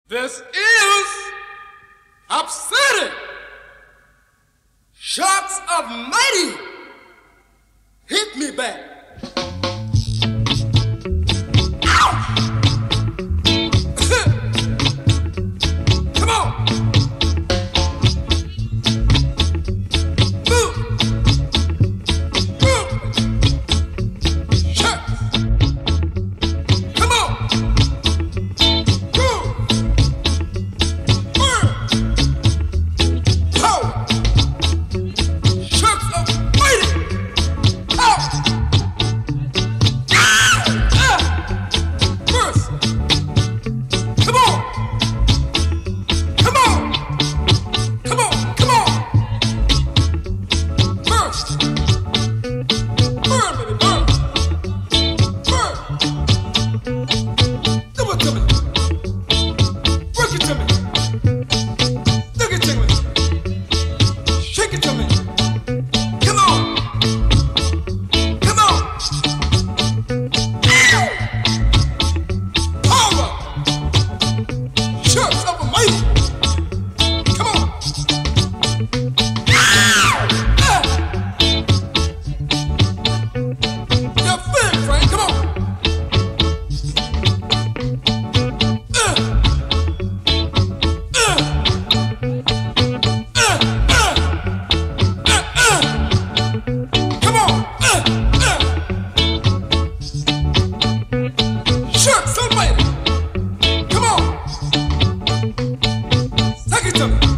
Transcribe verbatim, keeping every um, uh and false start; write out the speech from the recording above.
This is upsetting. Shots of mighty hit me back. Come on. Move. Move. Shots. Come on. Move. Word. Power. Shots of mighty power. Ah! Ah! First. Come on. Come on. Come on. Come on. First. Burn, baby, burn. Burn. Do it to me. Work it to me. Look it to me. Shake it to me. Come on. Come on. Ow! Power. Shots of a mighty. Come on. Ow! Ah! You're fit, Frank. Come on. Uh. Uh. Uh. Uh. Uh. Uh. Come on. Uh. Uh. Shots of mighty. Come on. Take it to me.